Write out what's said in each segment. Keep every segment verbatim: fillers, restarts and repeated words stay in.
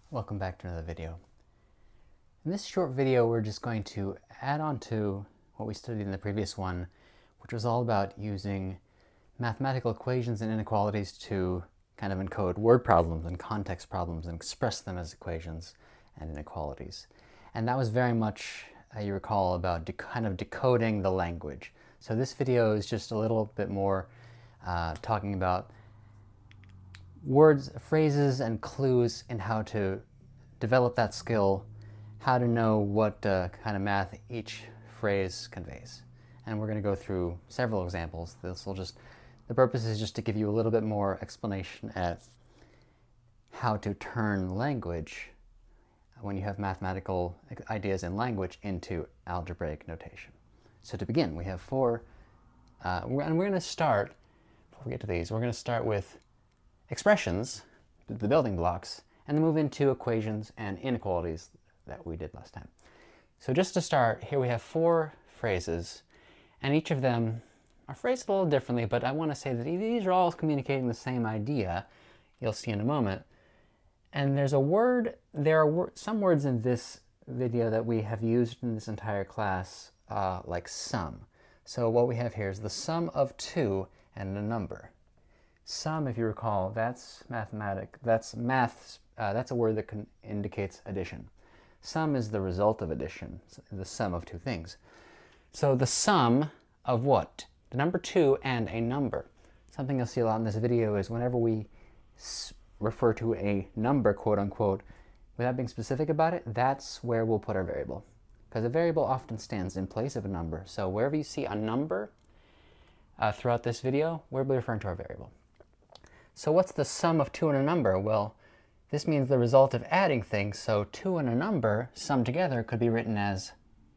Welcome back to another video. In this short video, we're just going to add on to what we studied in the previous one, which was all about using mathematical equations and inequalities to kind of encode word problems and context problems and express them as equations and inequalities. And that was very much, uh, you recall, about de kind of decoding the language. So this video is just a little bit more uh, talking about words, phrases, and clues in how to develop that skill, how to know what uh, kind of math each phrase conveys. And we're going to go through several examples. This will just, the purpose is just to give you a little bit more explanation at how to turn language, when you have mathematical ideas in language, into algebraic notation. So to begin, we have four, uh, and we're going to start, before we get to these, we're going to start with expressions, the building blocks, and then move into equations and inequalities that we did last time. So just to start, here we have four phrases, and each of them are phrased a little differently, but I want to say that these are all communicating the same idea. You'll see in a moment. And there's a word, there are wor some words in this video that we have used in this entire class, uh, like sum. So what we have here is the sum of two and a number. Sum, if you recall, that's mathematic, that's math, uh, that's a word that can, indicates addition. Sum is the result of addition, the sum of two things. So the sum of what? The number two and a number. Something you'll see a lot in this video is whenever we refer to a number, quote unquote, without being specific about it, that's where we'll put our variable. Because a variable often stands in place of a number. So wherever you see a number uh, throughout this video, we'll be referring to our variable. So what's the sum of two and a number? Well, this means the result of adding things, so two and a number summed together could be written as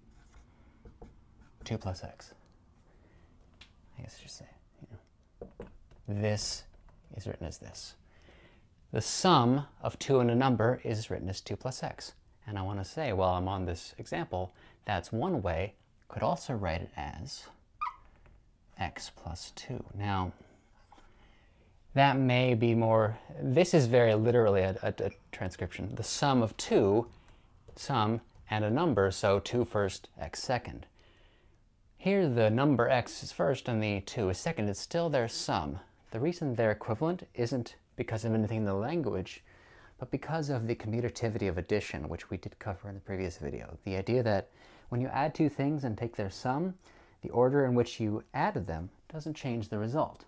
two plus x. I guess I should say, you know, this is written as this. The sum of two and a number is written as two plus x. And I want to say, while I'm on this example, that's one way. Could also write it as x plus two. Now, that may be more, this is very literally a, a, a transcription. The sum of two, sum, and a number, so two first, x second. Here the number x is first and the two is second. It's still their sum. The reason they're equivalent isn't because of anything in the language, but because of the commutativity of addition, which we did cover in the previous video. The idea that when you add two things and take their sum, the order in which you added them doesn't change the result.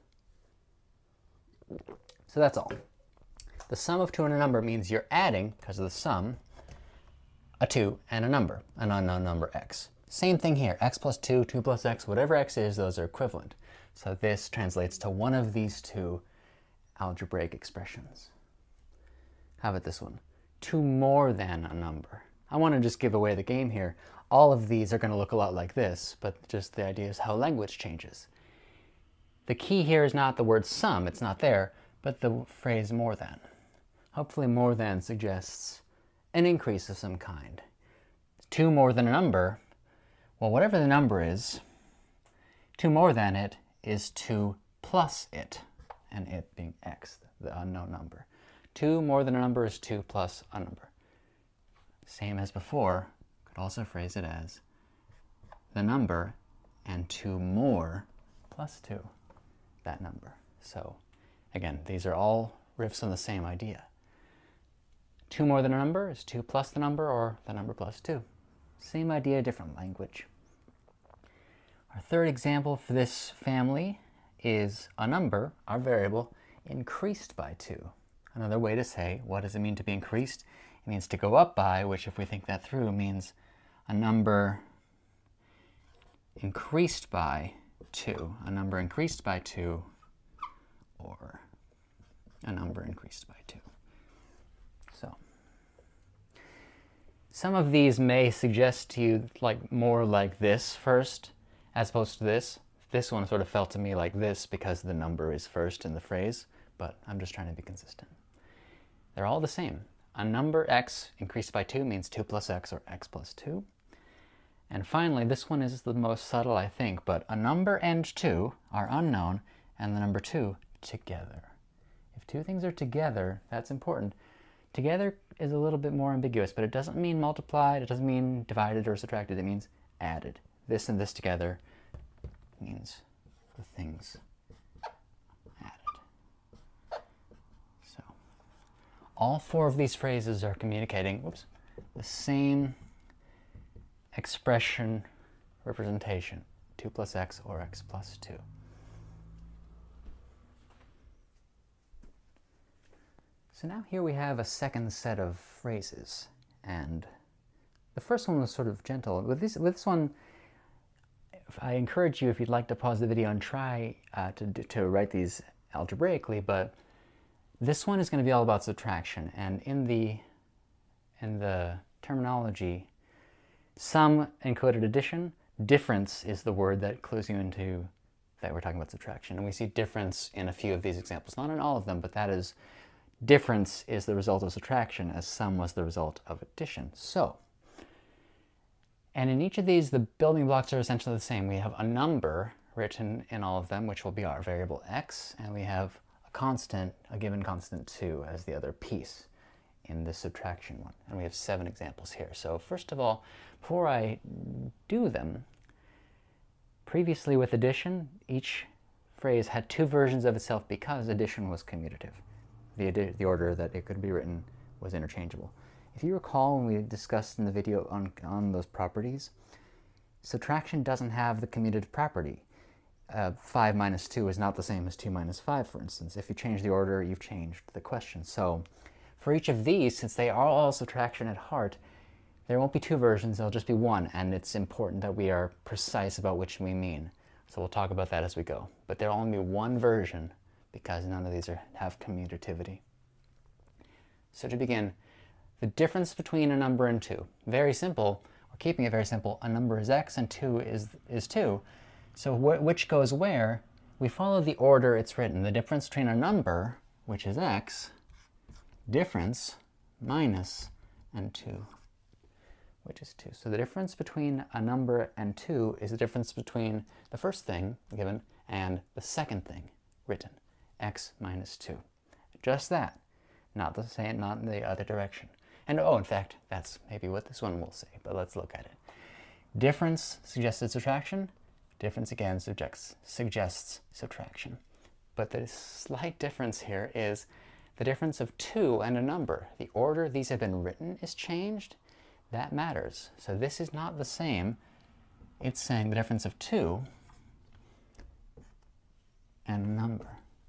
So that's all. The sum of two and a number means you're adding, because of the sum, a two and a number, an unknown number x. Same thing here, x plus two, two plus x, whatever x is, those are equivalent. So this translates to one of these two algebraic expressions. How about this one? two more than a number. I want to just give away the game here. All of these are going to look a lot like this, but just the idea is how language changes. The key here is not the word sum, it's not there, but the phrase more than. Hopefully more than suggests an increase of some kind. Two more than a number, well, whatever the number is, two more than it is two plus it, and it being x, the unknown number. Two more than a number is two plus a number. Same as before, could also phrase it as the number and two more plus two. That number. So again, these are all riffs on the same idea. Two more than a number is two plus the number, or the number plus two. Same idea, different language. Our third example for this family is a number, our variable, increased by two. Another way to say, what does it mean to be increased? It means to go up by, which if we think that through means a number increased by two, a number increased by two, or a number increased by two. So, some of these may suggest to you like more like this first, as opposed to this. This one sort of felt to me like this because the number is first in the phrase, but I'm just trying to be consistent. They're all the same. A number x increased by two means two plus x, or x plus two. And finally, this one is the most subtle, I think, but a number and two are unknown, and the number two together. If two things are together, that's important. Together is a little bit more ambiguous, but it doesn't mean multiplied, it doesn't mean divided or subtracted, it means added. This and this together means the things added. So all four of these phrases are communicating, whoops, the same expression representation, two plus x or x plus two. So now here we have a second set of phrases, and the first one was sort of gentle. With this, with this one, I encourage you, if you'd like, to pause the video and try uh, to, to write these algebraically, but this one is going to be all about subtraction, and in the, in the terminology, sum encoded addition, difference is the word that clues you into that we're talking about subtraction. And we see difference in a few of these examples, not in all of them, but that is, difference is the result of subtraction, as sum was the result of addition. So, and in each of these, the building blocks are essentially the same. We have a number written in all of them, which will be our variable x, and we have a constant, a given constant two, as the other piece in this subtraction one. And we have seven examples here. So first of all, before I do them, previously with addition, each phrase had two versions of itself because addition was commutative. The, the order that it could be written was interchangeable. If you recall when we discussed in the video on, on those properties, subtraction doesn't have the commutative property. Uh, five minus two is not the same as two minus five, for instance. If you change the order, you've changed the question. So for each of these, since they are all subtraction at heart, there won't be two versions, there'll just be one, and it's important that we are precise about which we mean. So we'll talk about that as we go. But there'll only be one version, because none of these are, have commutativity. So to begin, the difference between a number and two. Very simple. We're keeping it very simple. A number is x and two is, is two. So wh which goes where? We follow the order it's written. The difference between a number, which is x, difference, minus, and two, which is two. So the difference between a number and two is the difference between the first thing given and the second thing written. X minus two. Just that. Not the same, not in the other direction. And oh, in fact, that's maybe what this one will say, but let's look at it. Difference suggested subtraction. Difference again suggests, suggests subtraction. But the slight difference here is the difference of two and a number. The order these have been written is changed. That matters. So this is not the same. It's saying the difference of two and a number.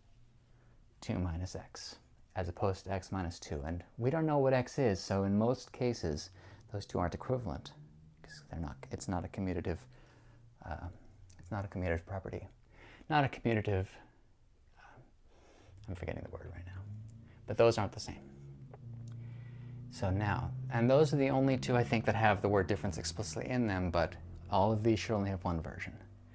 two minus x, as opposed to x minus two. And we don't know what x is, so in most cases, those two aren't equivalent, because they're not, it's not a commutative, uh, it's not a commutative property. Not a commutative, uh, I'm forgetting the word right now, but those aren't the same. So now, and those are the only two I think that have the word difference explicitly in them, but all of these should only have one version.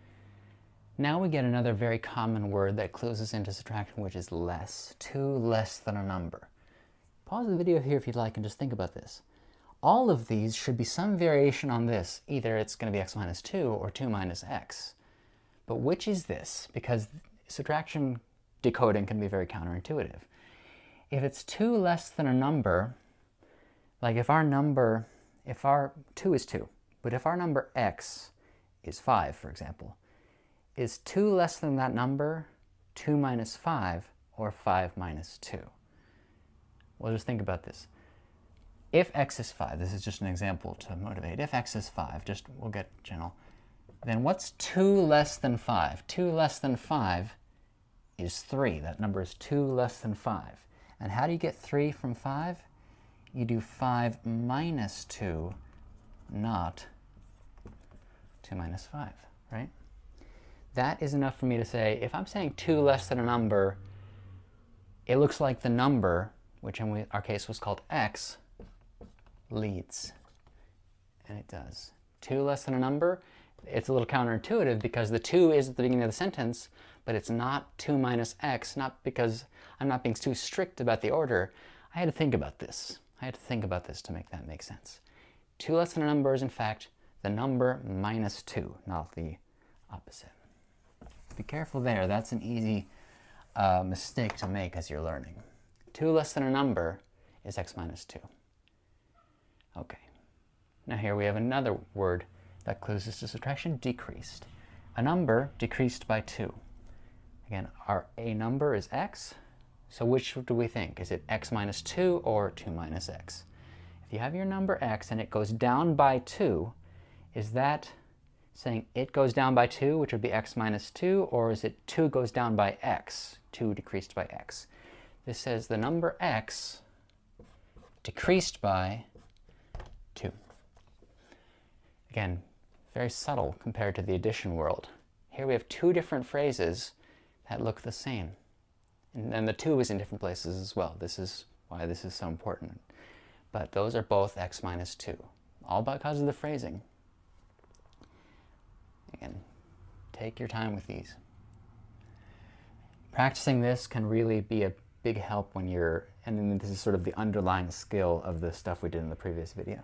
Now we get another very common word that clues us into subtraction, which is less. Two less than a number. Pause the video here if you'd like and just think about this. All of these should be some variation on this. Either it's going to be x minus two or two minus x. But which is this? Because subtraction decoding can be very counterintuitive. If it's two less than a number, like if our number, if our two is two, but if our number x is five, for example, is two less than that number two minus five or five minus two? Well, just think about this. If x is five, this is just an example to motivate. If x is five, just we'll get general, then what's two less than five? two less than five is three. That number is two less than five. And how do you get three from five? You do five minus two, not two minus five, right? That is enough for me to say, if I'm saying two less than a number, it looks like the number, which in our case was called x, leads. And it does. two less than a number, it's a little counterintuitive because the two is at the beginning of the sentence, but it's not two minus x, not because I'm not being too strict about the order. I had to think about this. I had to think about this to make that make sense. two less than a number is, in fact, the number minus two, not the opposite. Be careful there. That's an easy uh, mistake to make as you're learning. two less than a number is x minus two. Okay. Now here we have another word that clues us to subtraction, decreased. A number decreased by two. Again, our a number is x, so which do we think? Is it x minus two or two minus x? If you have your number x and it goes down by two, is that saying it goes down by two, which would be x minus two, or is it two goes down by x, two decreased by x? This says the number x decreased by two. Again, very subtle compared to the addition world. Here we have two different phrases that look the same. And, and the two is in different places as well. This is why this is so important. But those are both x minus two, all because of the phrasing. Again, take your time with these. Practicing this can really be a big help when you're, and then this is sort of the underlying skill of the stuff we did in the previous video.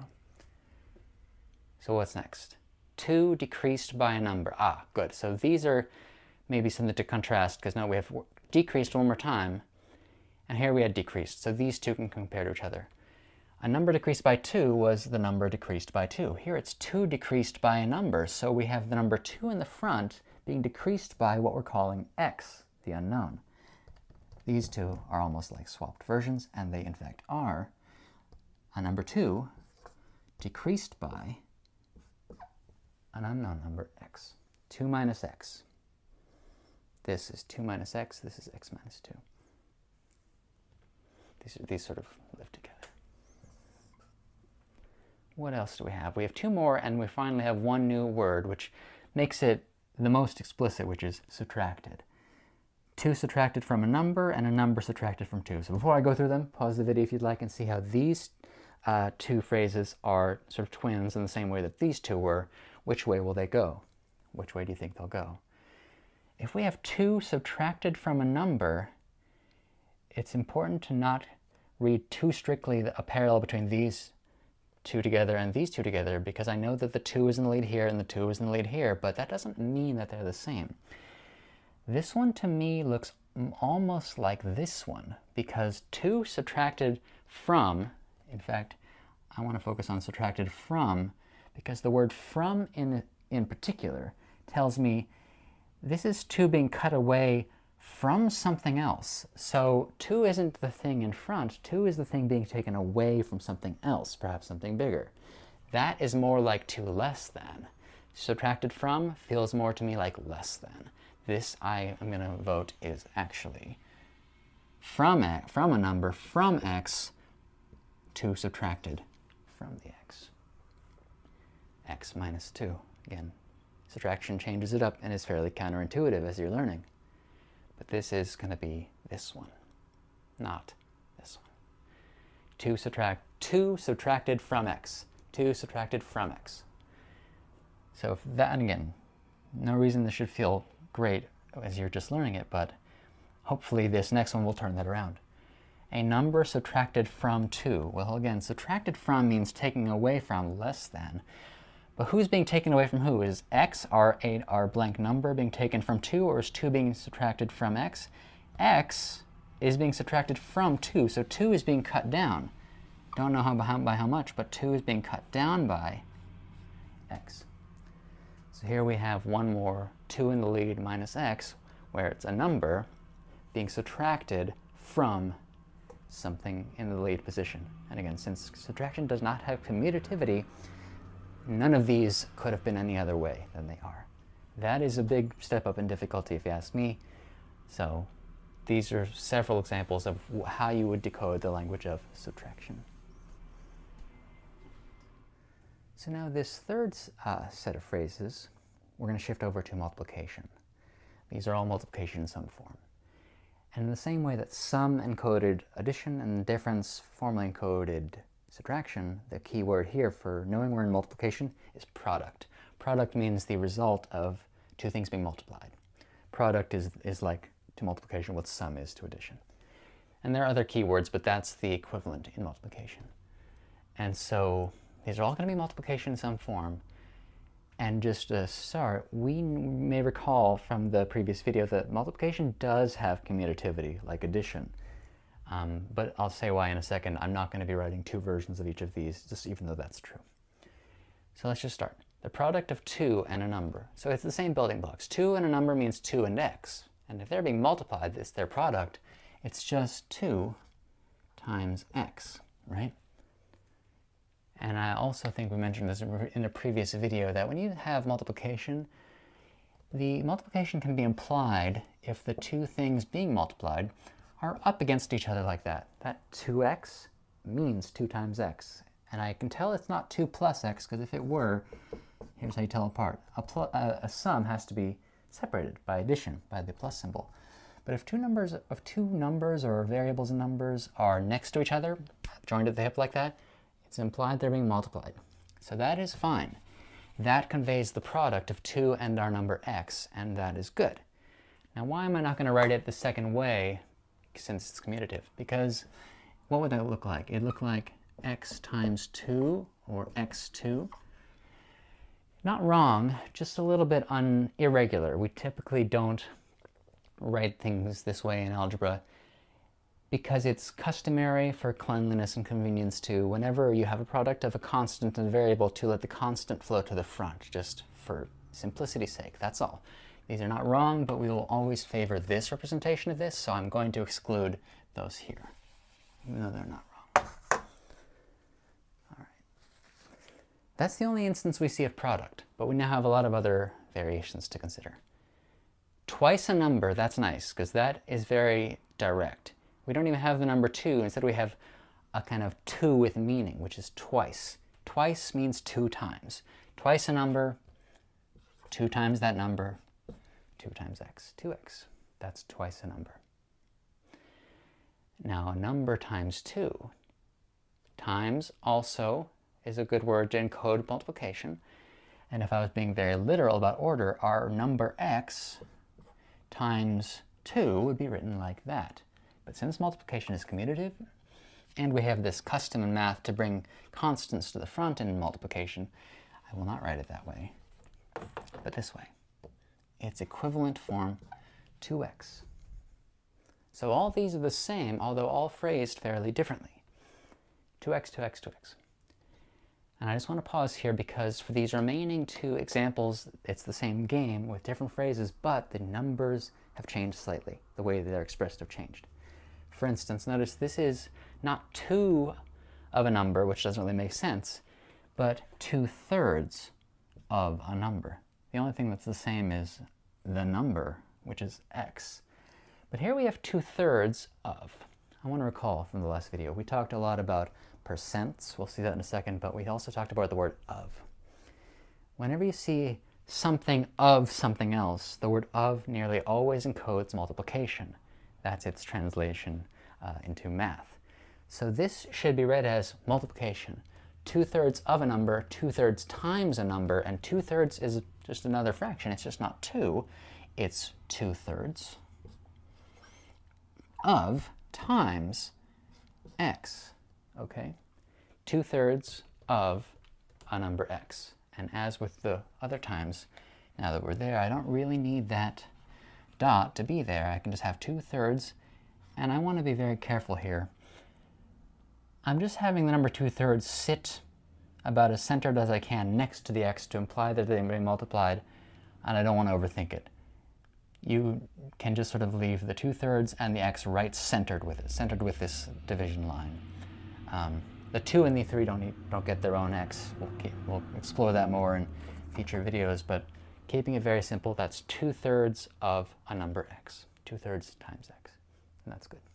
So what's next? two decreased by a number. Ah, good. So these are maybe something to contrast, because now we have decreased one more time, and here we had decreased. So these two can compare to each other. A number decreased by two was the number decreased by two. Here it's two decreased by a number, so we have the number two in the front being decreased by what we're calling x, the unknown. These two are almost like swapped versions, and they in fact are. A number two decreased by an unknown number x. two minus x. This is two minus x, this is x minus two. These, these sort of live together. What else do we have? We have two more, and we finally have one new word, which makes it the most explicit, which is subtracted. two subtracted from a number, and a number subtracted from two. So before I go through them, pause the video if you'd like and see how these uh, two phrases are sort of twins in the same way that these two were. Which way will they go? Which way do you think they'll go? If we have two subtracted from a number, it's important to not read too strictly a parallel between these two together and these two together, because I know that the two is in the lead here and the two is in the lead here, but that doesn't mean that they're the same. This one to me looks almost like this one, because two subtracted from, in fact, I want to focus on subtracted from, because the word from in, in particular tells me this is two being cut away from something else. So two isn't the thing in front, two is the thing being taken away from something else, perhaps something bigger. That is more like two less than. Subtracted from feels more to me like less than. This I am going to vote is actually from a, from a number, from x, two subtracted from the x. X minus two. Again, subtraction changes it up and is fairly counterintuitive as you're learning. But this is going to be this one, not this one. two subtract two subtracted from x. two subtracted from x. So if that, and again, no reason this should feel great as you're just learning it, but hopefully this next one will turn that around. A number subtracted from two. Well, again, subtracted from means taking away from, less than. But who's being taken away from who? Is x, our, a, our blank number, being taken from two, or is two being subtracted from x? X is being subtracted from two, so two is being cut down. Don't know how, by, by how much, but two is being cut down by x. So here we have one more two in the lead minus x, where it's a number being subtracted from something in the lead position. And again, since subtraction does not have commutativity, none of these could have been any other way than they are. That is a big step up in difficulty if you ask me. So these are several examples of how you would decode the language of subtraction. So now this third uh, set of phrases, we're going to shift over to multiplication. These are all multiplication in some form. And in the same way that sum encoded addition and difference formally encoded subtraction, the key word here for knowing we're in multiplication is product. Product means the result of two things being multiplied. Product is, is like to multiplication what sum is to addition. And there are other keywords, but that's the equivalent in multiplication. And so these are all going to be multiplication in some form. And just to start, we may recall from the previous video that multiplication does have commutativity, like addition. Um, but I'll say why in a second. I'm not going to be writing two versions of each of these, just even though that's true. So let's just start. The product of two and a number. So it's the same building blocks. two and a number means two and x. And if they're being multiplied, it's their product, it's just two times x, right? And I also think we mentioned this in a previous video, that when you have multiplication, the multiplication can be implied if the two things being multiplied are up against each other like that. That two x means two times x. And I can tell it's not two plus x, because if it were, here's how you tell apart. A, a, a sum has to be separated by addition, by the plus symbol. But if two numbers, if two numbers or variables and numbers are next to each other, joined at the hip like that, it's implied they're being multiplied. So that is fine. That conveys the product of two and our number x, and that is good. Now, why am I not going to write it the second way, since it's commutative? Because what would that look like? It'd look like x times two, or x two. Not wrong, just a little bit un irregular. We typically don't write things this way in algebra because it's customary for cleanliness and convenience to, whenever you have a product of a constant and a variable, to let the constant flow to the front, just for simplicity's sake, that's all. These are not wrong, but we will always favor this representation of this, so I'm going to exclude those here, even though they're not wrong. All right. That's the only instance we see of product, but we now have a lot of other variations to consider. Twice a number, that's nice, because that is very direct. We don't even have the number two. Instead, we have a kind of two with meaning, which is twice. Twice means two times. Twice a number, two times that number, two times x, two x. That's twice a number. Now, a number times two. Times also is a good word to encode multiplication. And if I was being very literal about order, our number x times two would be written like that. But since multiplication is commutative, and we have this custom in math to bring constants to the front in multiplication, I will not write it that way, but this way. Its equivalent form, two x. So all these are the same, although all phrased fairly differently. two x, two x, two x. And I just want to pause here because for these remaining two examples, it's the same game with different phrases, but the numbers have changed slightly. The way they're expressed have changed. For instance, notice this is not two of a number, which doesn't really make sense, but two-thirds of a number. The only thing that's the same is the number, which is x. But here we have two-thirds of. I want to recall from the last video, we talked a lot about percents. We'll see that in a second, but we also talked about the word of. Whenever you see something of something else, the word of nearly always encodes multiplication. That's its translation uh, into math. So this should be read as multiplication. Two-thirds of a number, two-thirds times a number, and two-thirds is just another fraction. It's just not two. It's two-thirds of times x. Okay? Two-thirds of a number x. And as with the other times, now that we're there, I don't really need that dot to be there. I can just have two-thirds, and I want to be very careful here. I'm just having the number two-thirds sit about as centered as I can next to the x to imply that they're being multiplied, and I don't want to overthink it. You can just sort of leave the two-thirds and the x right centered with it, centered with this division line. Um, the two and the three don't, need, don't get their own x. We'll, keep, we'll explore that more in future videos, but keeping it very simple, that's two-thirds of a number x. Two-thirds times x, and that's good.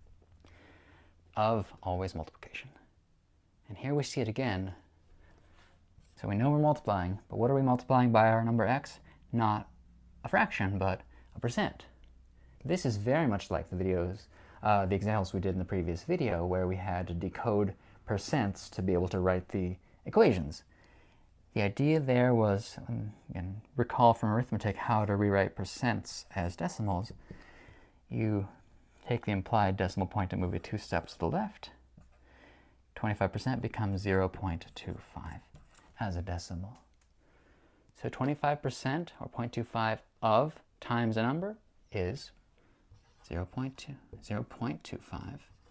Of, always multiplication. And here we see it again. So we know we're multiplying, but what are we multiplying by our number x? Not a fraction, but a percent. This is very much like the videos, uh, the examples we did in the previous video, where we had to decode percents to be able to write the equations. The idea there was, again, recall from arithmetic how to rewrite percents as decimals. You take the implied decimal point and move it two steps to the left. twenty-five percent becomes zero point two five as a decimal. So twenty-five percent, or zero point two five, of times a number is zero point two five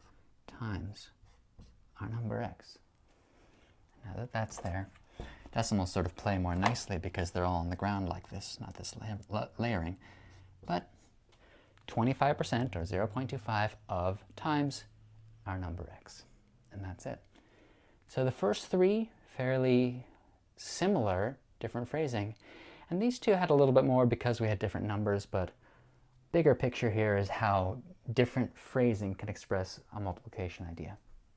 times our number x. Now that that's there, decimals sort of play more nicely because they're all on the ground like this, not this la la layering. But twenty-five percent, or zero point two five, of times our number x. And that's it. So the first three, fairly similar, different phrasing. And these two had a little bit more because we had different numbers, but bigger picture here is how different phrasing can express a multiplication idea.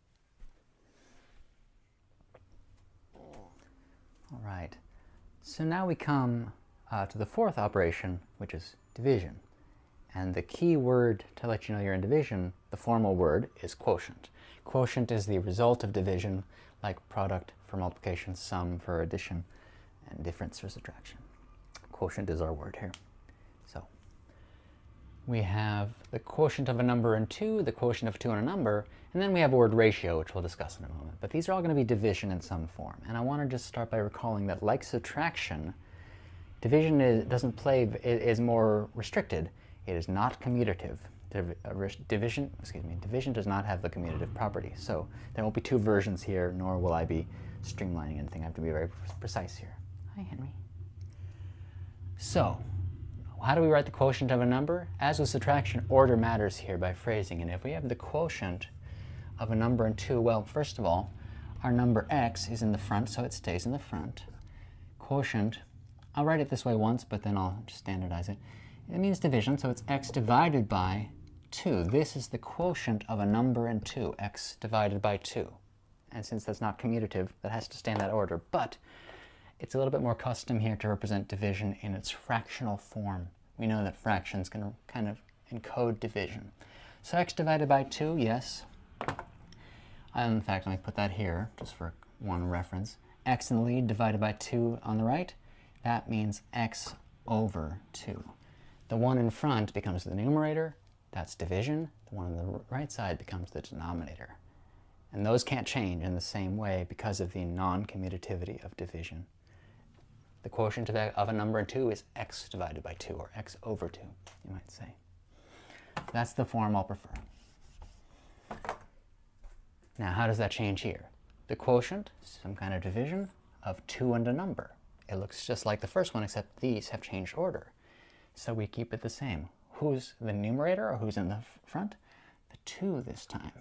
All right, so now we come uh, to the fourth operation, which is division. And the key word to let you know you're in division, the formal word, is quotient. Quotient is the result of division, like product for multiplication, sum for addition, and difference for subtraction. Quotient is our word here. So we have the quotient of a number and two, the quotient of two and a number, and then we have a word ratio, which we'll discuss in a moment. But these are all going to be division in some form. And I want to just start by recalling that, like subtraction, division is, doesn't play, is more restricted. It is not commutative. Div division, excuse me, division does not have the commutative property. So there won't be two versions here, nor will I be streamlining anything. I have to be very precise here. Hi, Henry. So, how do we write the quotient of a number? As with subtraction, order matters here by phrasing. And if we have the quotient of a number and two, well, first of all, our number x is in the front, so it stays in the front. Quotient, I'll write it this way once, but then I'll just standardize it. It means division, so it's x divided by two. This is the quotient of a number and two, x divided by two. And since that's not commutative, that has to stay in that order. But it's a little bit more custom here to represent division in its fractional form. We know that fractions can kind of encode division. So x divided by two, yes. And in fact, let me put that here, just for one reference. X in the lead divided by two on the right, that means x over two. The one in front becomes the numerator, that's division. The one on the right side becomes the denominator. And those can't change in the same way because of the non-commutativity of division. The quotient of a, of a number and two is x divided by two, or x over two, you might say. That's the form I'll prefer. Now, how does that change here? The quotient, some kind of division of two and a number. It looks just like the first one, except these have changed order. So we keep it the same. Who's the numerator, or who's in the front? The two this time.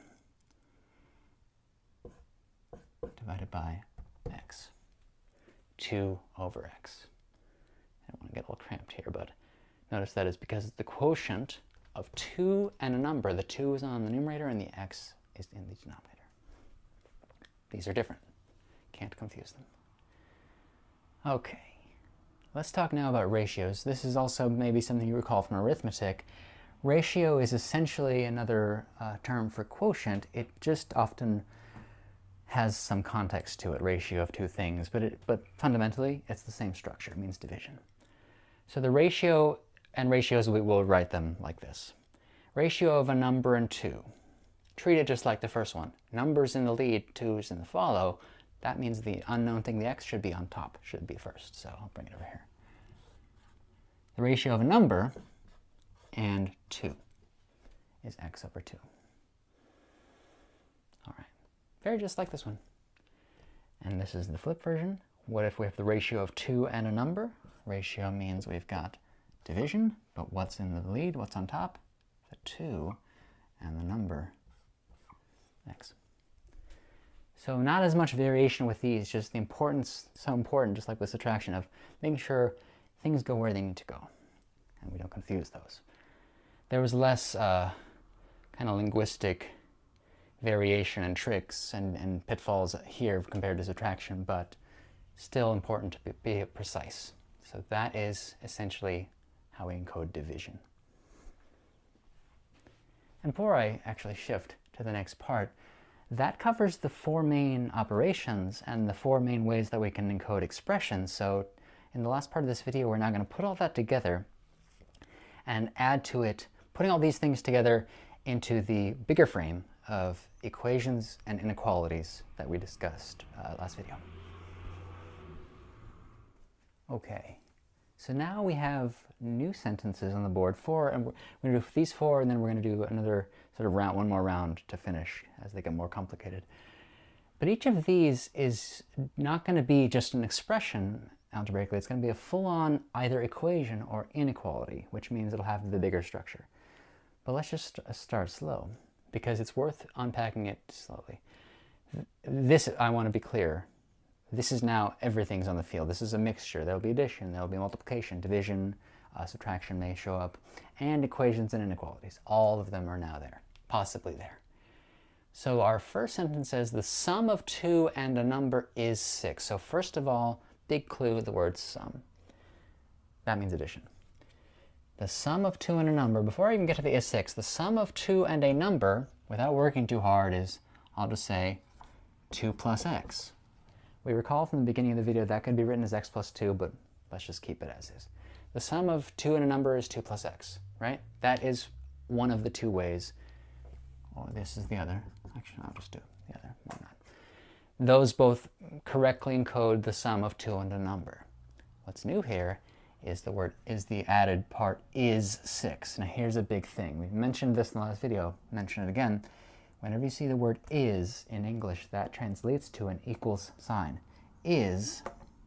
Divided by x. two over x. I don't want to get a little cramped here, but notice that is because it's the quotient of two and a number. The two is on the numerator and the x is in the denominator. These are different. Can't confuse them. Okay, let's talk now about ratios. This is also maybe something you recall from arithmetic. Ratio is essentially another uh, term for quotient. It just often has some context to it, ratio of two things, but, it, but fundamentally it's the same structure. It means division. So the ratio, and ratios, we will write them like this. Ratio of a number and two. Treat it just like the first one. Numbers in the lead, twos in the follow. That means the unknown thing, the x, should be on top, should be first. So I'll bring it over here. The ratio of a number and two is x over two. All right. Very just like this one. And this is the flip version. What if we have the ratio of two and a number? Ratio means we've got division, but what's in the lead? What's on top? The two and the number x. So not as much variation with these, just the importance, so important, just like with subtraction, of making sure things go where they need to go, and we don't confuse those. There was less uh, kind of linguistic variation and tricks and, and pitfalls here compared to subtraction, but still important to be, be precise. So that is essentially how we encode division. And before I actually shift to the next part, that covers the four main operations and the four main ways that we can encode expressions. So in the last part of this video, we're now going to put all that together and add to it, putting all these things together into the bigger frame of equations and inequalities that we discussed uh, last video. Okay, So now we have new sentences on the board, four, and we're going to do these four, and then we're going to do another sort of round, one more round to finish as they get more complicated. But each of these is not going to be just an expression algebraically. It's going to be a full-on either equation or inequality, which means it'll have the bigger structure. But let's just start slow, because it's worth unpacking it slowly. This, I want to be clear, this is now everything's on the field. This is a mixture. There'll be addition, there'll be multiplication, division, uh, subtraction may show up, and equations and inequalities. All of them are now there, possibly there. So our first sentence says the sum of two and a number is six. So first of all, big clue, the word sum. That means addition. The sum of two and a number, before I even get to the is six, the sum of two and a number, without working too hard, is, I'll just say, two plus x. We recall from the beginning of the video that could be written as x plus two, but let's just keep it as is. The sum of two and a number is two plus x, right? That is one of the two ways. Or this is the other. Actually, I'll just do the other. Why not? Those both correctly encode the sum of two and a number. What's new here is the word is the added part is six. Now here's a big thing. We mentioned this in the last video. Mention it again. Whenever you see the word is in English, that translates to an equals sign. Is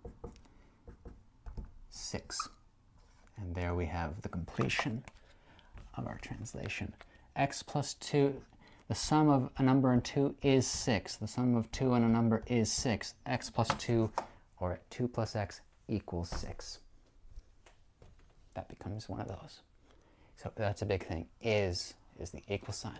six. And there we have the completion of our translation. X plus two, the sum of a number and two is six. The sum of two and a number is six. X plus two, or two plus x, equals six. That becomes one of those. So that's a big thing. Is is the equal sign.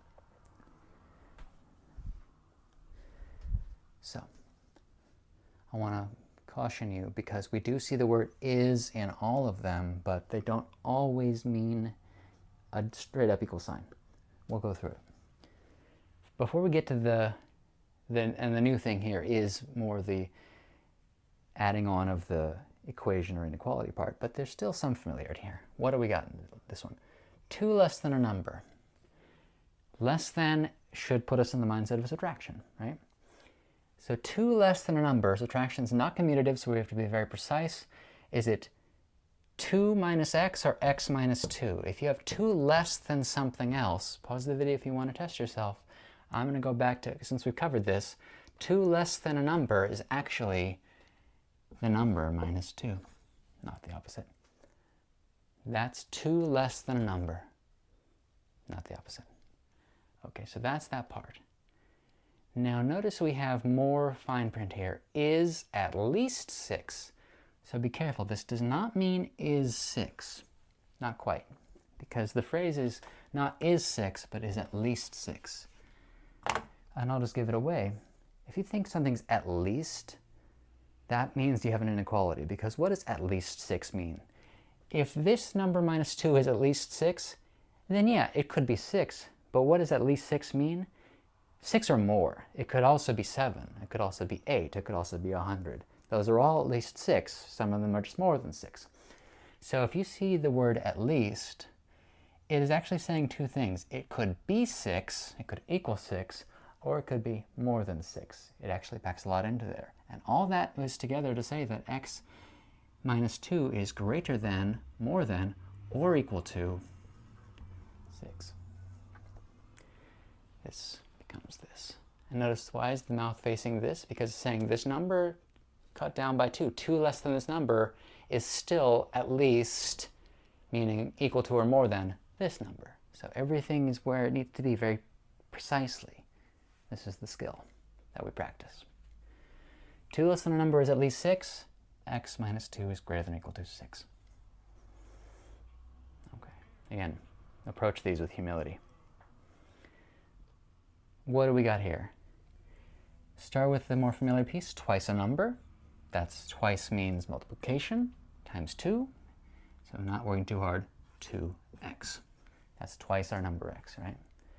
So I want to caution you, because we do see the word is in all of them, but they don't always mean a straight up equal sign. We'll go through it. Before we get to the, the, and the new thing here is more the adding on of the equation or inequality part, but there's still some familiarity here. What do we got in this one? Two less than a number. Less than should put us in the mindset of a subtraction, right? So two less than a number, subtraction is not commutative, so we have to be very precise. Is it two minus x or x minus two? If you have two less than something else, pause the video if you want to test yourself. I'm going to go back to, since we've covered this, two less than a number is actually the number minus two, not the opposite. That's two less than a number, not the opposite. Okay, so that's that part. Now notice we have more fine print here. Is at least six. So be careful. This does not mean is six. Not quite. Because the phrase is not is six, but is at least six. And I'll just give it away. If you think something's at least, that means you have an inequality. Because what does at least six mean? If this number minus two is at least six, then yeah, it could be six. But what does at least six mean? Six or more. It could also be seven. It could also be eight. It could also be a hundred. Those are all at least six. Some of them are just more than six. So if you see the word at least, it is actually saying two things. It could be six, it could equal six, or it could be more than six. It actually packs a lot into there. And all that was together to say that x minus two is greater than, more than, or equal to six. This becomes this. And notice, why is the mouth facing this? Because it's saying this number cut down by two. Two less than this number is still at least, meaning equal to or more than this number. So everything is where it needs to be very precisely. This is the skill that we practice. two less than a number is at least six. X minus two is greater than or equal to six. Okay. Again, approach these with humility. What do we got here? Start with the more familiar piece, twice a number. That's twice means multiplication times two. So not working too hard, two x. That's twice our number x, right?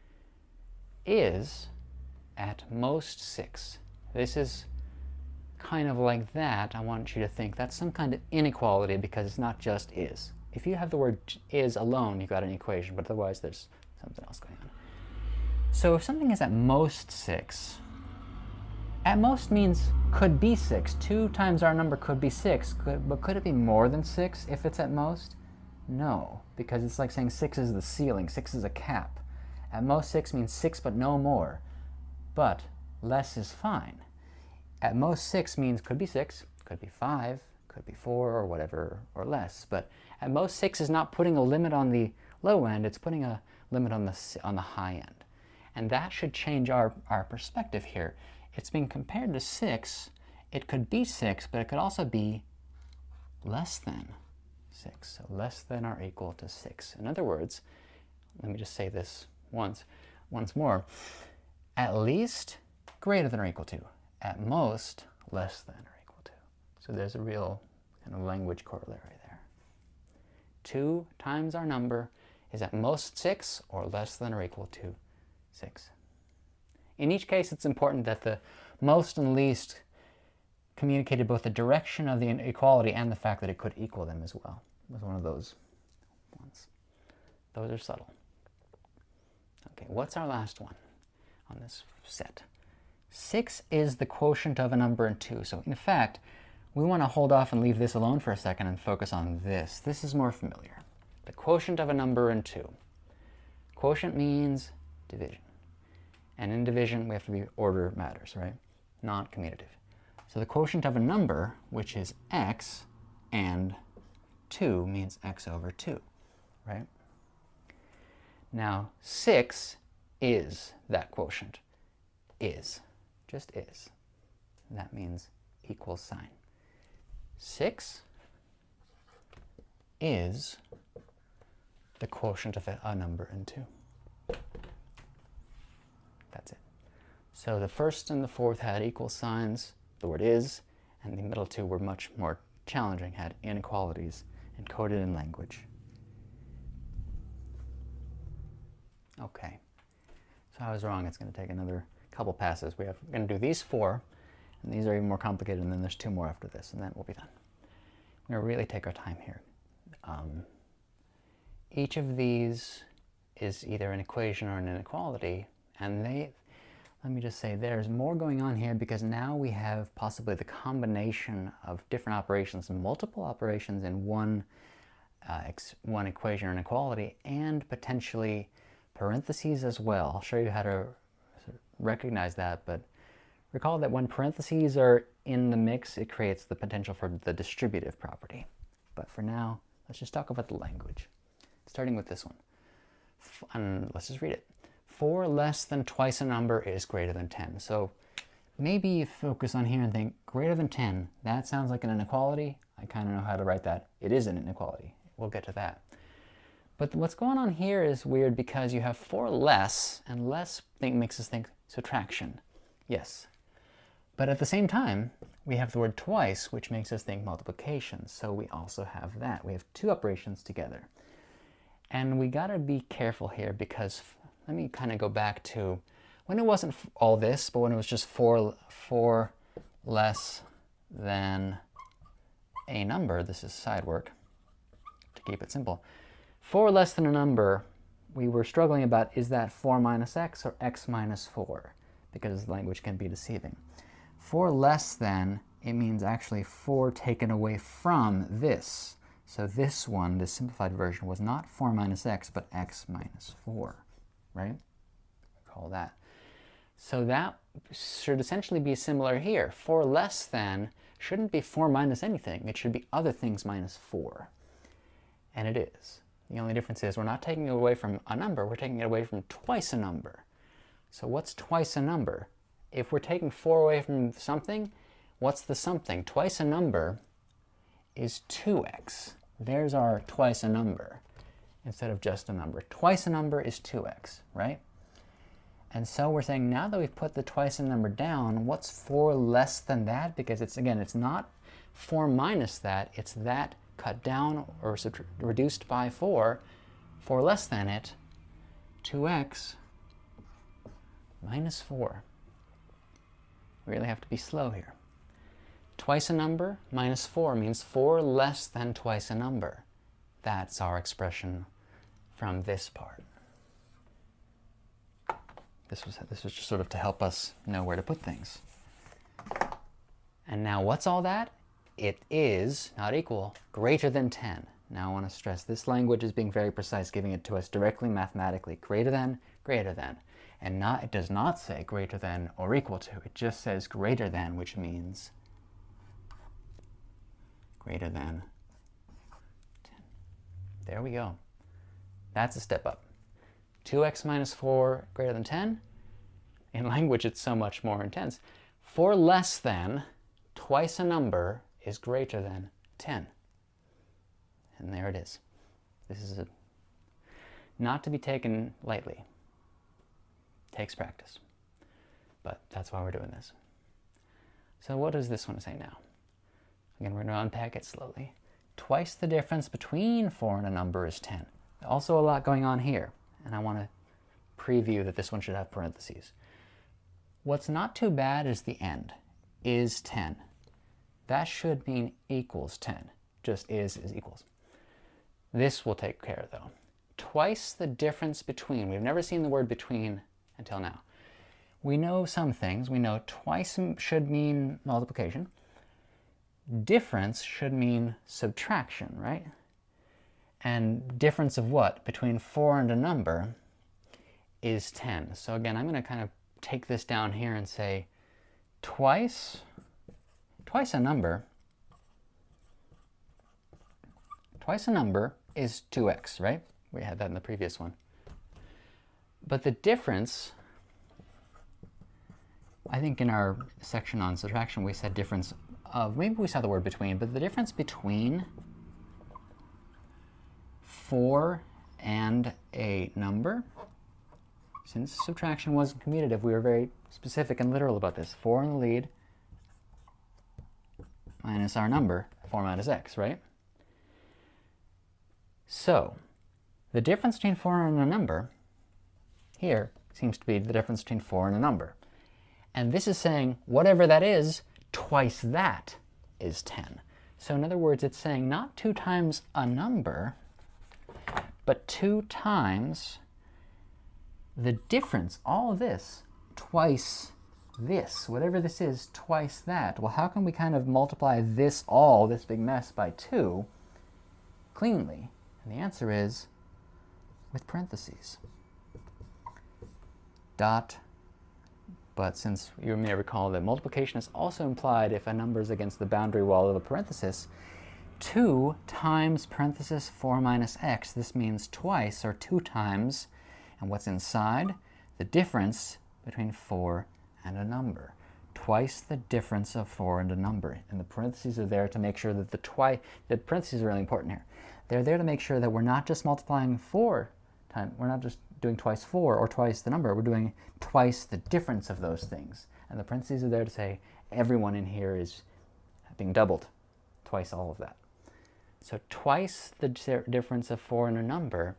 Is at most six. This is kind of like that. I want you to think that's some kind of inequality, because it's not just is. If you have the word is alone, you've got an equation, but otherwise there's something else going on. So if something is at most six, At most means could be six. two times our number could be six, could, but could it be more than six if it's at most? No, because it's like saying six is the ceiling, six is a cap. At most six means six but no more, but less is fine. At most six means could be six, could be five, could be four or whatever, or less, but at most six is not putting a limit on the low end, it's putting a limit on the, on the high end. And that should change our, our perspective here. It's being compared to six. It could be six, but it could also be less than six. So less than or equal to six. In other words, let me just say this once, once more. At least greater than or equal to. At most less than or equal to. So there's a real kind of language corollary there. two times our number is at most six or less than or equal to six. In each case, it's important that the most and least communicated both the direction of the inequality and the fact that it could equal them as well. It was one of those ones. Those are subtle. Okay, what's our last one on this set? six is the quotient of a number and two. So in fact, we want to hold off and leave this alone for a second and focus on this. This is more familiar. The quotient of a number and two. Quotient means division. And in division, we have to be order matters, right? Not commutative. So the quotient of a number, which is x, and two means x over two, right? Now, six is that quotient. Is. Just is. And that means equal sign. six is the quotient of a number and two. That's it. So the first and the fourth had equal signs, the word is, and the middle two were much more challenging, had inequalities encoded in language. Okay, so I was wrong. It's going to take another couple passes. We have, we're going to do these four, and these are even more complicated, and then there's two more after this, and then we'll be done. We're going to really take our time here. Um, each of these is either an equation or an inequality, and they, let me just say, there's more going on here because now we have possibly the combination of different operations, multiple operations in one, uh, ex one equation or inequality, and potentially parentheses as well. I'll show you how to recognize that, but recall that when parentheses are in the mix, it creates the potential for the distributive property. But for now, let's just talk about the language. Starting with this one. F and let's just read it. four less than twice a number is greater than ten. So maybe you focus on here and think, greater than ten, that sounds like an inequality. I kind of know how to write that. It is an inequality. We'll get to that. But what's going on here is weird because you have four less, and less think, makes us think subtraction. Yes. But at the same time, we have the word twice, which makes us think multiplication. So we also have that. We have two operations together. And we got to be careful here because, let me kind of go back to when it wasn't all this, but when it was just four, four less than a number. This is side work to keep it simple. four less than a number, we were struggling about, is that four minus x or x minus four? Because language can be deceiving. four less than, it means actually four taken away from this. So this one, this simplified version, was not four minus x, but x minus four, right? Recall that. So that should essentially be similar here. four less than shouldn't be four minus anything. It should be other things minus four. And it is. The only difference is we're not taking it away from a number, we're taking it away from twice a number. So what's twice a number? If we're taking four away from something, what's the something? Twice a number is two x. There's our twice a number instead of just a number. Twice a number is two x, right? And so we're saying now that we've put the twice a number down, what's four less than that? Because it's, again, it's not four minus that, it's that cut down or reduced by four, four less than it, two x minus four. We really have to be slow here. Twice a number minus four means four less than twice a number. That's our expression from this part. This was, this was just sort of to help us know where to put things. And now what's all that? It is, not equal, greater than ten. Now I want to stress this language is being very precise, giving it to us directly mathematically. Greater than, greater than. And not, it does not say greater than or equal to. It just says greater than, which means greater than ten. There we go. That's a step up. two x minus four greater than ten. In language, it's so much more intense. four less than twice a number is greater than ten. And there it is. This is a, not to be taken lightly. Takes practice. But that's why we're doing this. So what does this one say now? Again, we're going to unpack it slowly. Twice the difference between four and a number is ten. Also a lot going on here. And I want to preview that this one should have parentheses. What's not too bad is the end. Is ten. That should mean equals ten. Just is is equals. This will take care, though. Twice the difference between. We've never seen the word between until now. We know some things. We know twice should mean multiplication. Difference should mean subtraction, right? And difference of what? Between four and a number is ten. So again, I'm going to kind of take this down here and say twice, twice a number, twice a number is two x, right? We had that in the previous one. But the difference, I think in our section on subtraction we said difference of, maybe we saw the word between, but the difference between four and a number, since subtraction wasn't commutative, we were very specific and literal about this. four in the lead minus our number, four minus x, right? So, the difference between four and a number here seems to be the difference between four and a number. And this is saying whatever that is, twice that is ten. So in other words, it's saying not two times a number, but two times the difference, all of this, twice this, whatever this is, twice that. Well, how can we kind of multiply this all, this big mess, by two cleanly? And the answer is with parentheses. Dot, but since you may recall that multiplication is also implied if a number is against the boundary wall of a parenthesis, two times parenthesis four minus x, this means twice, or two times, and what's inside? The difference between four and a number. Twice the difference of four and a number. And the parentheses are there to make sure that the twice, the parentheses are really important here. They're there to make sure that we're not just multiplying four times, we're not just doing twice four or twice the number, we're doing twice the difference of those things. And the parentheses are there to say everyone in here is being doubled, twice all of that. So twice the difference of four and a number,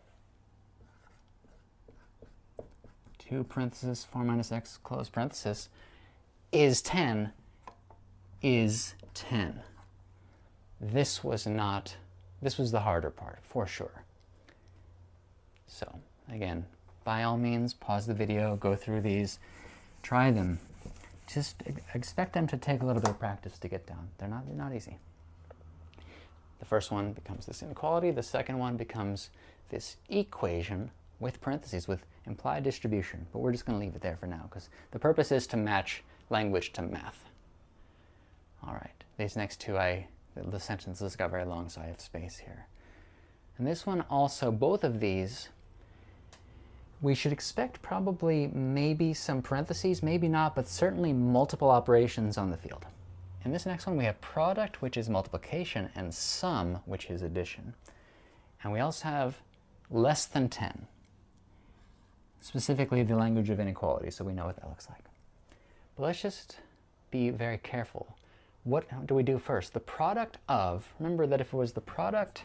two parentheses, four minus x, close parenthesis, is ten, is ten. This was not, this was the harder part, for sure. So, again, by all means, pause the video, go through these, try them. Just expect them to take a little bit of practice to get down. They're not, they're not easy. The first one becomes this inequality. The second one becomes this equation with parentheses, with implied distribution. But we're just going to leave it there for now, because the purpose is to match language to math. All right, these next two, I, the sentences got very long, so I have space here. And this one also, both of these, we should expect probably maybe some parentheses, maybe not, but certainly multiple operations on the field. In this next one, we have product, which is multiplication, and sum, which is addition. And we also have less than ten, specifically the language of inequality, so we know what that looks like. But let's just be very careful. What do we do first? The product of, remember that if it was the product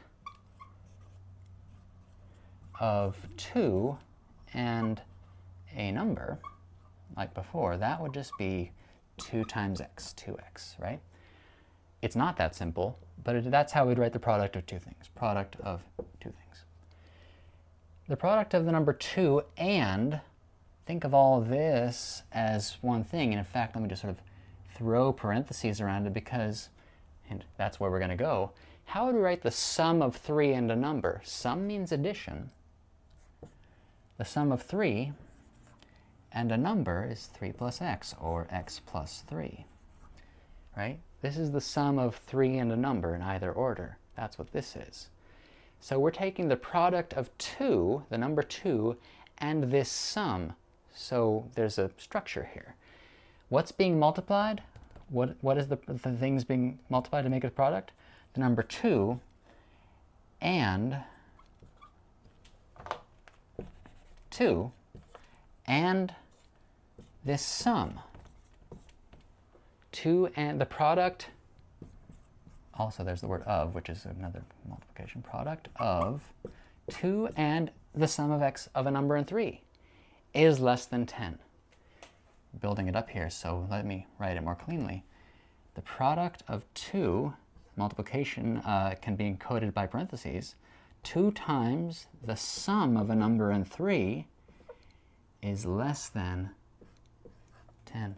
of two and a number, like before, that would just be two times x, two x, right? It's not that simple, but it, that's how we'd write the product of two things. Product of two things. The product of the number two and, think of all this as one thing, and in fact, let me just sort of throw parentheses around it because, and that's where we're going to go, how would we write the sum of three and a number? Sum means addition. The sum of three and a number is three plus x, or x plus three, right? This is the sum of three and a number in either order. That's what this is. So we're taking the product of two, the number two, and this sum. So there's a structure here. What's being multiplied? What, what is the, the things being multiplied to make a product? The number two and two and this sum. two and the product, also there's the word of, which is another multiplication, product of two and the sum of x of a number and three is less than ten. Building it up here, so let me write it more cleanly. The product of two, multiplication uh, can be encoded by parentheses, two times the sum of a number and three is less than ten.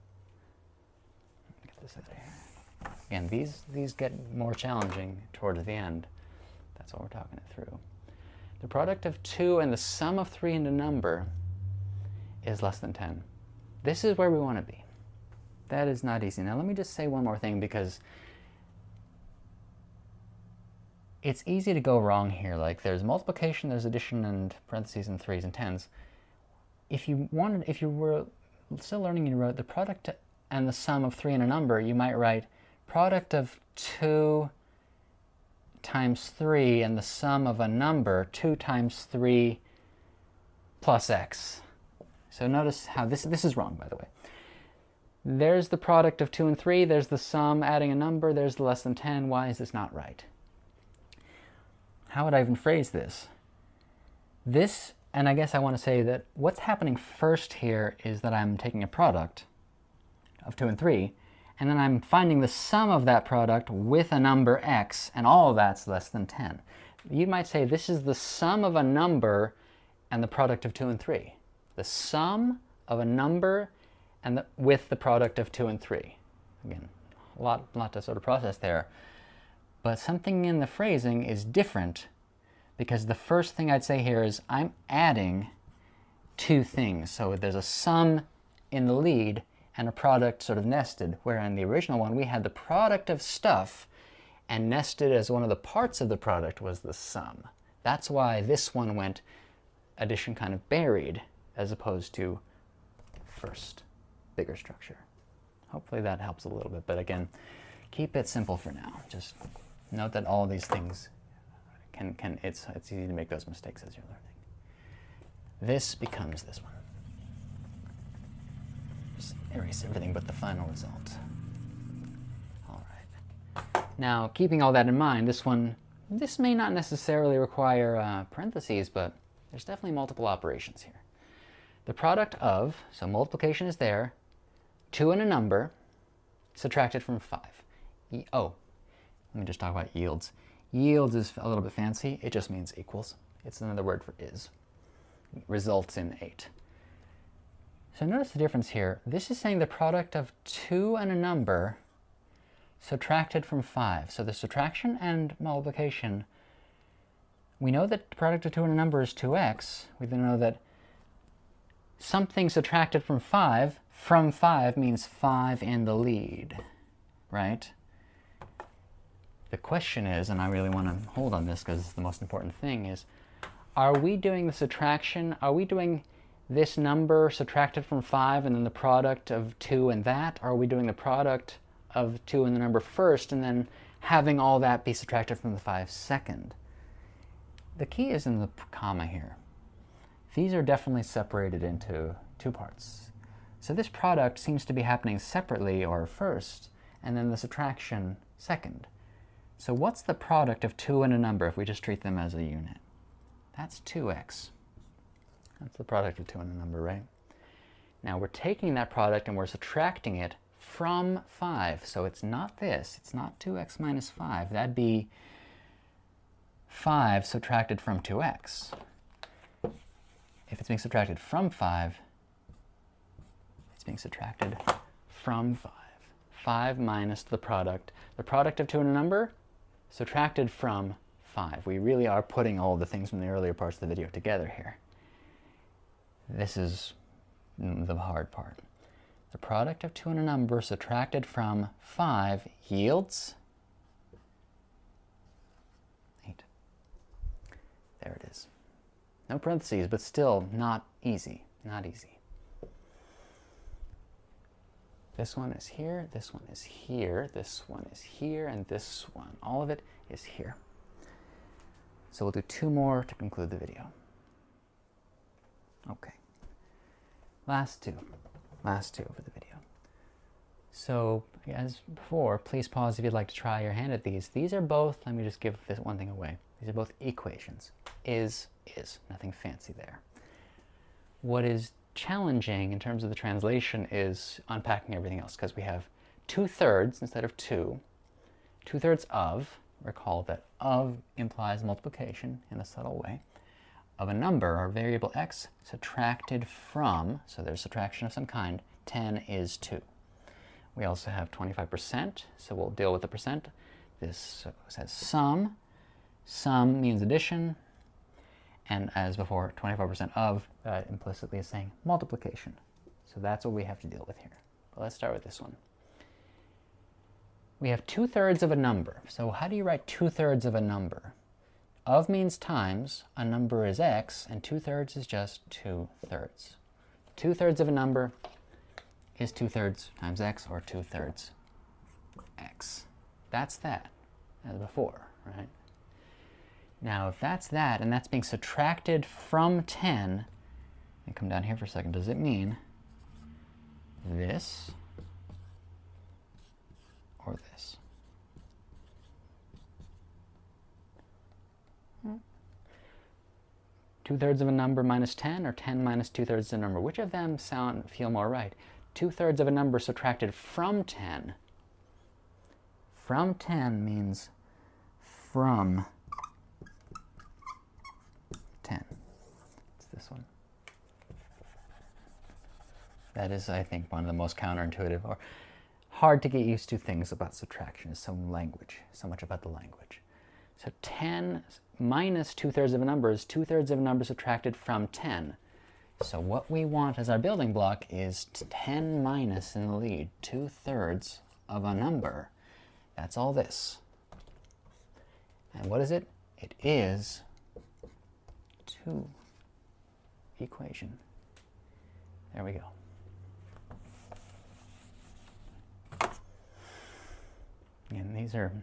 Get this out of here. Again, these, these get more challenging towards the end. That's why we're talking it through. The product of two and the sum of three and a number is less than ten. This is where we want to be. That is not easy. Now let me just say one more thing, because it's easy to go wrong here. Like there's multiplication, there's addition, and parentheses, and threes and tens. If you wanted, if you were still learning, you wrote the product and the sum of three and a number, you might write product of two times three and the sum of a number, two times three plus x. So notice how this, this is wrong, by the way. There's the product of two and three, there's the sum adding a number, there's the less than ten. Why is this not right? How would I even phrase this? This, and I guess I want to say that what's happening first here is that I'm taking a product of two and three, and then I'm finding the sum of that product with a number x, and all of that's less than ten. You might say this is the sum of a number and the product of two and three. The sum of a number and the, with the product of two and three. Again, a lot, lot to sort of process there. But something in the phrasing is different, because the first thing I'd say here is I'm adding two things. So there's a sum in the lead and a product sort of nested, where in the original one we had the product of stuff, and nested as one of the parts of the product was the sum. That's why this one went addition kind of buried, as opposed to first bigger structure. Hopefully that helps a little bit, but again, keep it simple for now. Just note that all these things can, can it's, it's easy to make those mistakes as you're learning. This becomes this one. Just erase everything but the final result. All right. Now, keeping all that in mind, this one, this may not necessarily require uh, parentheses, but there's definitely multiple operations here. The product of, so multiplication is there, two and a number, subtracted from five. E oh, let me just talk about yields. Yields is a little bit fancy. It just means equals. It's another word for is. Results in eight. So notice the difference here. This is saying the product of two and a number subtracted from five. So the subtraction and multiplication, we know that the product of two and a number is two x. We then know that something subtracted from five, from five means five in the lead, right? The question is, and I really want to hold on this because it's the most important thing, is are we doing the subtraction, are we doing this number subtracted from five and then the product of two and that? Or are we doing the product of two and the number first and then having all that be subtracted from the five second? The key is in the comma here. These are definitely separated into two parts. So this product seems to be happening separately, or first, and then the subtraction second. So what's the product of two and a number if we just treat them as a unit? That's two x. That's the product of two and a number, right? Now we're taking that product and we're subtracting it from five. So it's not this. It's not two x minus five. That'd be five subtracted from two x. If it's being subtracted from five, it's being subtracted from five. five minus the product. The product of two and a number subtracted from five. We really are putting all the things from the earlier parts of the video together here. This is the hard part. The product of two and a number subtracted from five yields eight. There it is. No parentheses, but still not easy. Not easy. This one is here, this one is here, this one is here, and this one, all of it is here. So we'll do two more to conclude the video. Okay. Last two. Last two for the video. So, as before, please pause if you'd like to try your hand at these. These are both, let me just give this one thing away. These are both equations. Is, is. Nothing fancy there. What is challenging in terms of the translation is unpacking everything else, because we have two-thirds instead of two. Two-thirds of, recall that of implies multiplication in a subtle way, of a number, or variable x, subtracted from, so there's subtraction of some kind, ten is two. We also have twenty-five percent, so we'll deal with the percent. This says sum. Sum means addition. And as before, twenty-five percent of, that implicitly is saying multiplication. So that's what we have to deal with here. But let's start with this one. We have two-thirds of a number. So how do you write two-thirds of a number? Of means times, a number is x, and two-thirds is just two-thirds. Two-thirds of a number is two-thirds times x, or two-thirds x. That's that, as before, right? Now, if that's that, and that's being subtracted from ten, and come down here for a second, does it mean this or this? Hmm. Two-thirds of a number minus ten, or ten minus two-thirds of a number? Which of them sound feel more right? Two-thirds of a number subtracted from ten. From ten means from ten. It's this one. That is, I think, one of the most counterintuitive or hard to get used to things about subtraction, is some language, so much about the language. So ten minus two-thirds of a number is two-thirds of a number subtracted from ten. So what we want as our building block is ten minus in the lead, two-thirds of a number. That's all this. And what is it? It is two. Equation. There we go. And these are,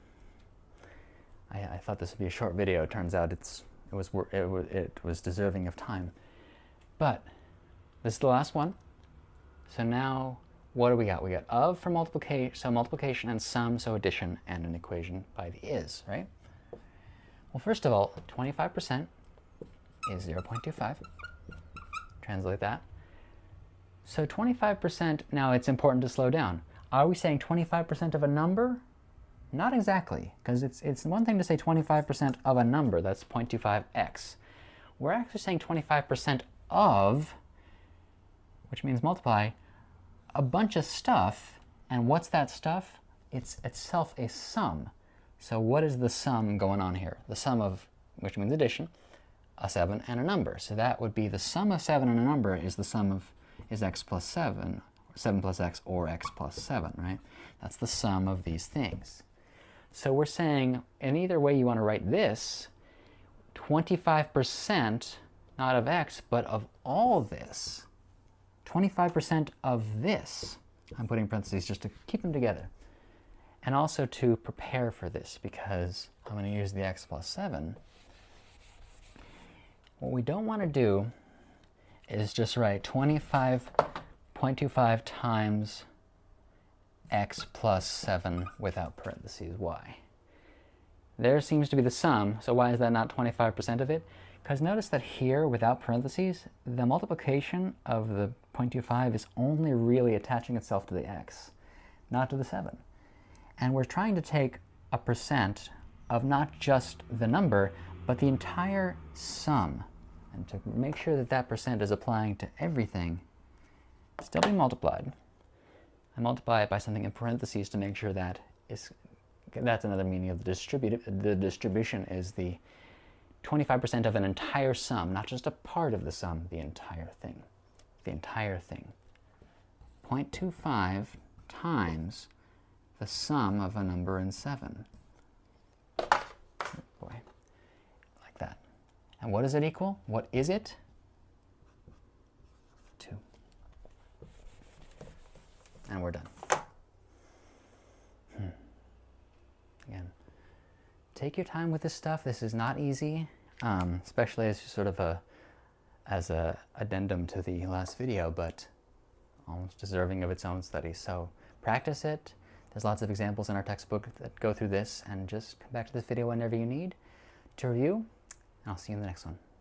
I, I thought this would be a short video. It turns out it's it was it was it was deserving of time. But this is the last one. So now what do we got? We got of for multiplication, so multiplication, and sum, so addition, and an equation by the is, right? Well, first of all, twenty-five percent is zero point two five. Translate that. So twenty-five percent, now it's important to slow down. Are we saying twenty-five percent of a number? Not exactly, because it's, it's one thing to say twenty-five percent of a number, that's zero point two five x. We're actually saying twenty-five percent of, which means multiply, a bunch of stuff. And what's that stuff? It's itself a sum. So what is the sum going on here? The sum of, which means addition, a seven and a number. So that would be the sum of seven and a number is the sum of, is x plus seven, seven plus x, or x plus seven, right? That's the sum of these things. So we're saying, in either way you want to write this, twenty-five percent, not of x, but of all this, twenty-five percent of this, I'm putting parentheses just to keep them together, and also to prepare for this, because I'm going to use the x plus seven. What we don't want to do is just write twenty-five point two five times x plus seven without parentheses. Why? There seems to be the sum, so why is that not twenty-five percent of it? Because notice that here, without parentheses, the multiplication of the zero point two five is only really attaching itself to the x, not to the seven. And we're trying to take a percent of not just the number, but the entire sum. And to make sure that that percent is applying to everything, still being multiplied, I multiply it by something in parentheses to make sure that is, that's another meaning of the distributive. The distribution is the twenty-five percent of an entire sum, not just a part of the sum, the entire thing. The entire thing. zero point two five times the sum of a number and seven. Oh boy, like that. And what does it equal? What is it? two. And we're done. Hmm. Again, take your time with this stuff. This is not easy, um, especially as sort of a as a addendum to the last video, but almost deserving of its own study. So practice it. There's lots of examples in our textbook that go through this, and just come back to this video whenever you need to review, and I'll see you in the next one.